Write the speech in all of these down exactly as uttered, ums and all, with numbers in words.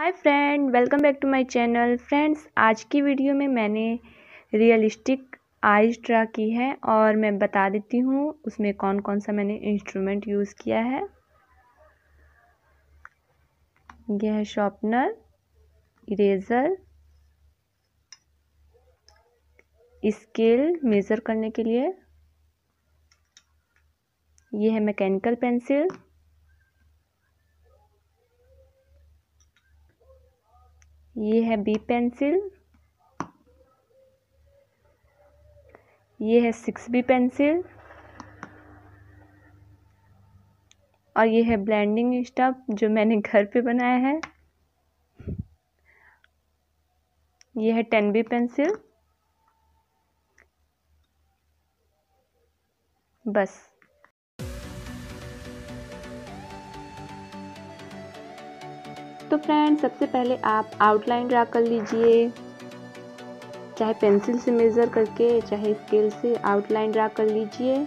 Hi friend, welcome back to my channel. Friends, आज की video में मैंने रियलिस्टिक आइज ड्रा की है और मैं बता देती हूँ उसमें कौन कौन सा मैंने इंस्ट्रूमेंट यूज़ किया है। यह है शार्पनर, इरेज़र, स्केल मेज़र करने के लिए, यह है मैकेनिकल पेंसिल, ये है बी पेंसिल, ये है सिक्स बी पेंसिल और ये है ब्लेंडिंग स्टफ जो मैंने घर पे बनाया है। ये है टेन बी पेंसिल। बस। तो फ्रेंड्स, सबसे पहले आप आउटलाइन ड्रा कर लीजिए, चाहे पेंसिल से मेज़र करके चाहे स्केल से आउटलाइन ड्रा कर लीजिए।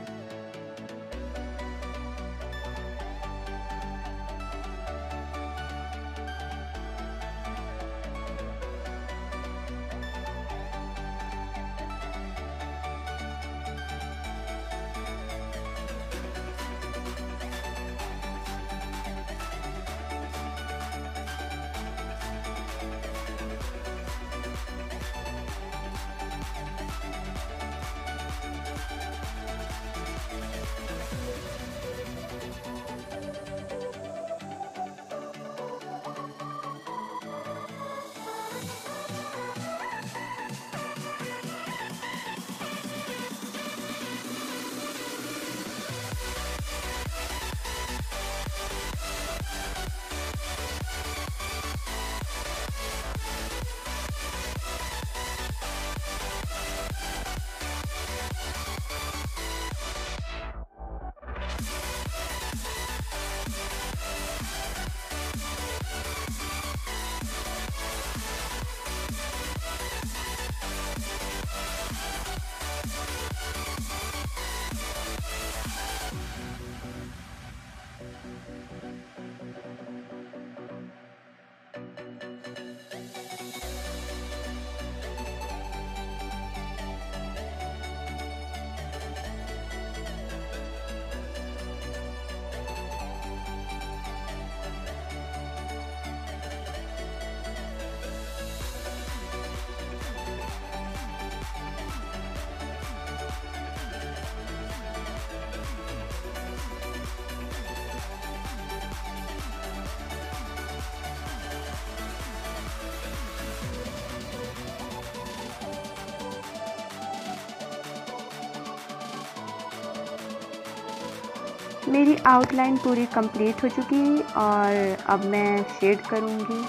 मेरी आउटलाइन पूरी कंप्लीट हो चुकी और अब मैं शेड करूँगी।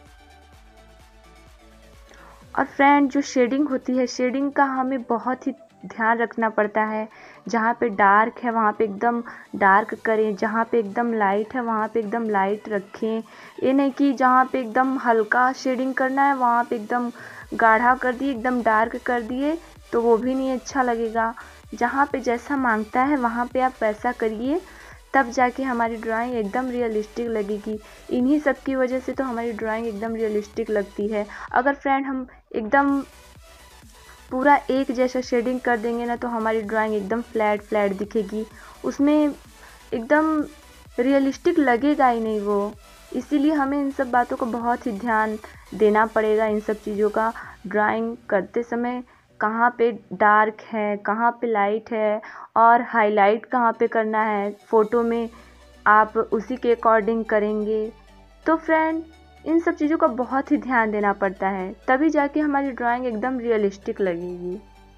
और फ्रेंड, जो शेडिंग होती है, शेडिंग का हमें बहुत ही ध्यान रखना पड़ता है। जहाँ पे डार्क है वहाँ पे एकदम डार्क करें, जहाँ पे एकदम लाइट है वहाँ पे एकदम लाइट रखें। ये नहीं कि जहाँ पे एकदम हल्का शेडिंग करना है वहाँ पे एकदम गाढ़ा कर दिए, एकदम डार्क कर दिए, तो वो भी नहीं अच्छा लगेगा। जहाँ पे जैसा मांगता है वहाँ पे आप वैसा करिए, तब जाके हमारी ड्राइंग एकदम रियलिस्टिक लगेगी। इन्हीं सब की वजह से तो हमारी ड्राइंग एकदम रियलिस्टिक लगती है। अगर फ्रेंड हम एकदम पूरा एक जैसा शेडिंग कर देंगे ना तो हमारी ड्राइंग एकदम फ्लैट फ्लैट दिखेगी, उसमें एकदम रियलिस्टिक लगेगा ही नहीं वो। इसीलिए हमें इन सब बातों को बहुत ही ध्यान देना पड़ेगा, इन सब चीज़ों का ड्राइंग करते समय। कहाँ पे डार्क है, कहाँ पे लाइट है, और हाईलाइट कहाँ पे करना है फ़ोटो में, आप उसी के अकॉर्डिंग करेंगे। तो फ्रेंड, इन सब चीज़ों का बहुत ही ध्यान देना पड़ता है, तभी जाके हमारी ड्राइंग एकदम रियलिस्टिक लगेगी।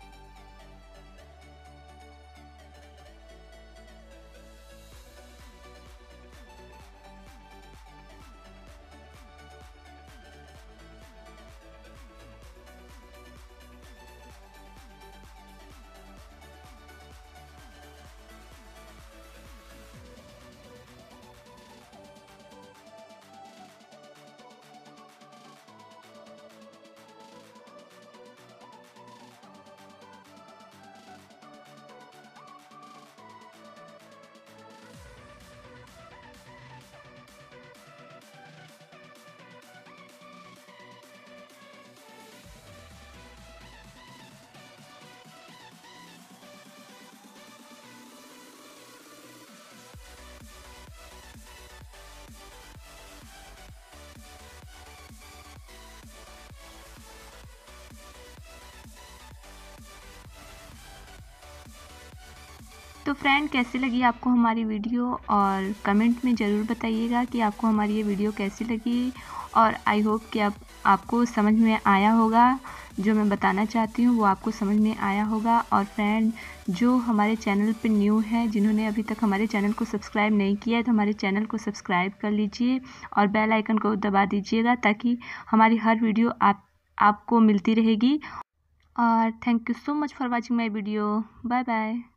तो फ्रेंड, कैसी लगी आपको हमारी वीडियो, और कमेंट में ज़रूर बताइएगा कि आपको हमारी ये वीडियो कैसी लगी। और आई होप कि आप आपको समझ में आया होगा, जो मैं बताना चाहती हूँ वो आपको समझ में आया होगा। और फ्रेंड, जो हमारे चैनल पे न्यू है, जिन्होंने अभी तक हमारे चैनल को सब्सक्राइब नहीं किया है, तो हमारे चैनल को सब्सक्राइब कर लीजिए और बेल आइकन को दबा दीजिएगा, ताकि हमारी हर वीडियो आप आपको मिलती रहेगी। और thank you so much for watching my video. Bye bye.